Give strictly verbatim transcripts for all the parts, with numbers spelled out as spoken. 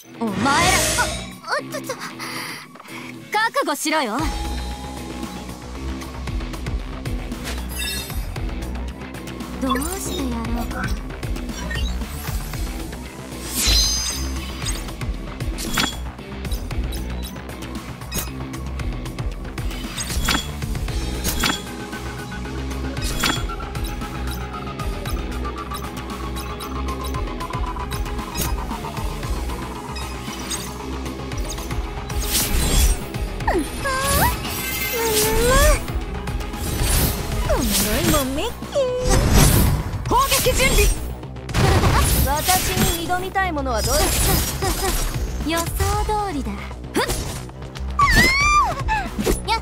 お前ら、あ、おっとっと、覚悟しろよ。どうしてやろうか。 私に挑みたいものはどうですか？ 予想通りだ。やっ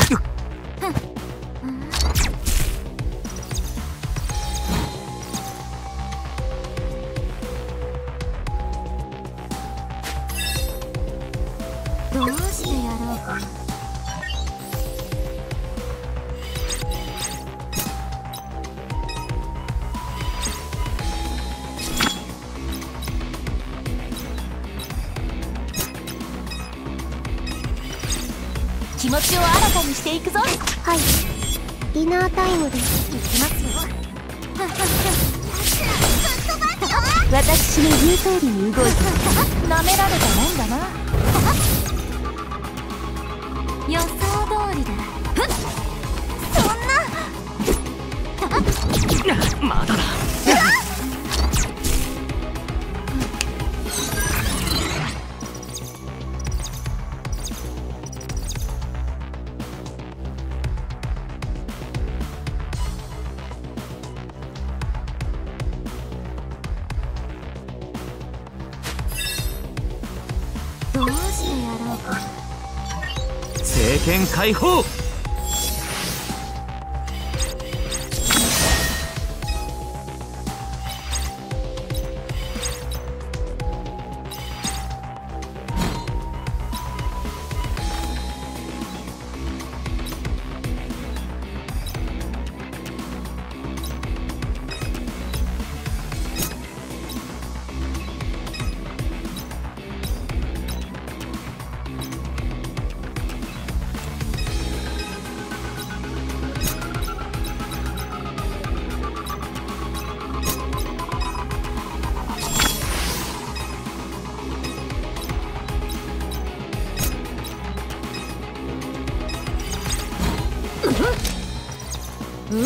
どうしてやろうか。気持ちを新たにしていくぞ。はい、ディナータイムです。行きますよ。私の言う通りに動いてなめられたもんだな。予想通りだ。そんなまだだ。 どうしてやろうか。 政権解放。 うん、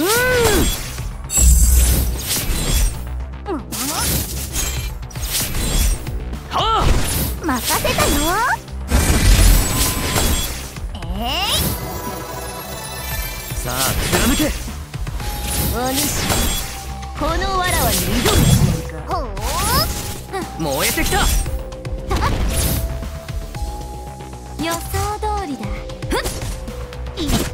はあ、 任せたよ。えい、 さあ貫け。 お主、このわらわに挑むつもりか。 ほ燃えてきた。 予想通りだ。 いった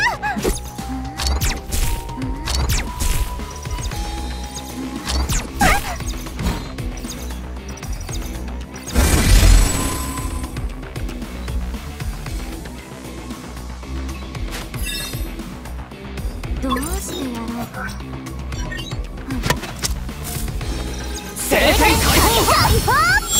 どうしてやろうか。 政権解放。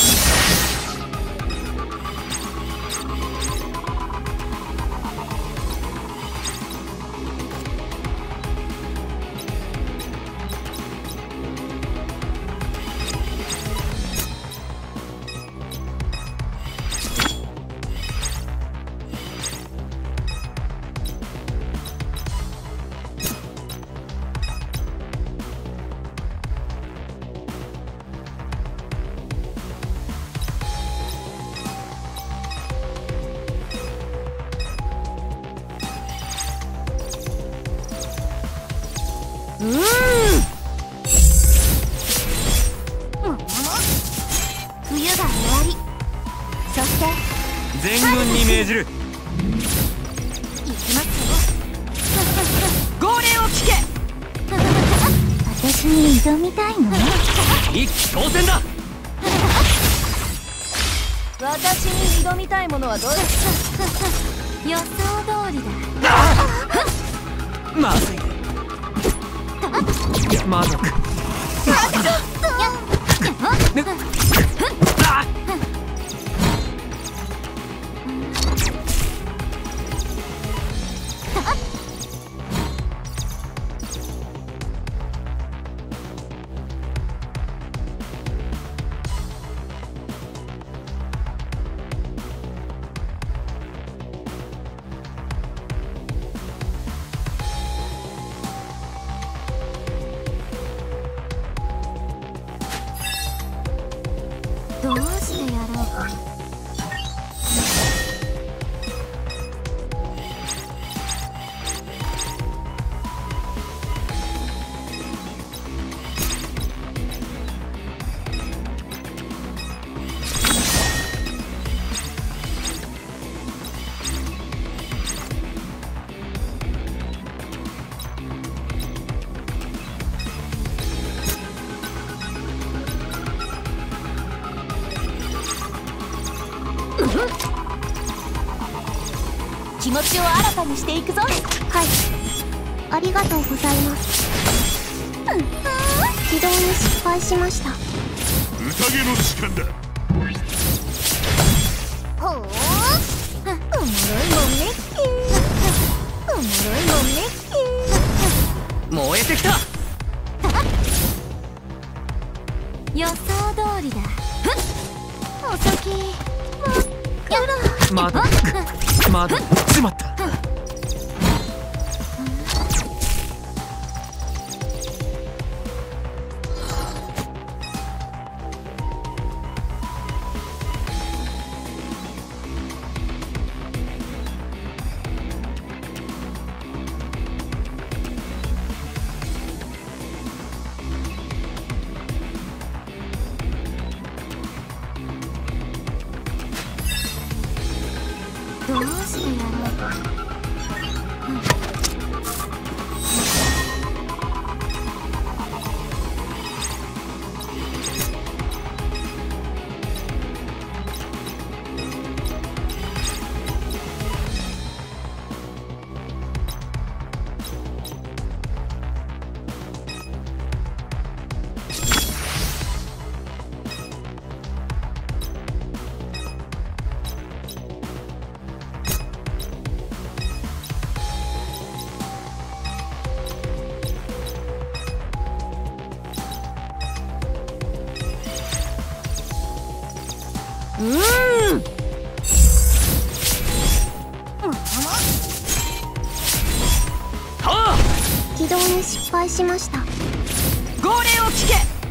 うん、冬が終わり。そして全軍に命じる。 行きますよ。 号令を聞け。 私に挑みたいの？ 一気当選だ。 私に挑みたいものはどうですか？ 予想通りだ。 まずい。魔族。 気持ちを新たにしていくぞ。はい、ありがとうございます。起動に失敗しました。 宴の時間だ。 ほう、おもろいもんねおもろいもんね燃えてきた。 予想通りだ。お先まだまだしまった。 どうしてやろうか。 うーん。はあ。 起動に失敗しました。 号令を聞け。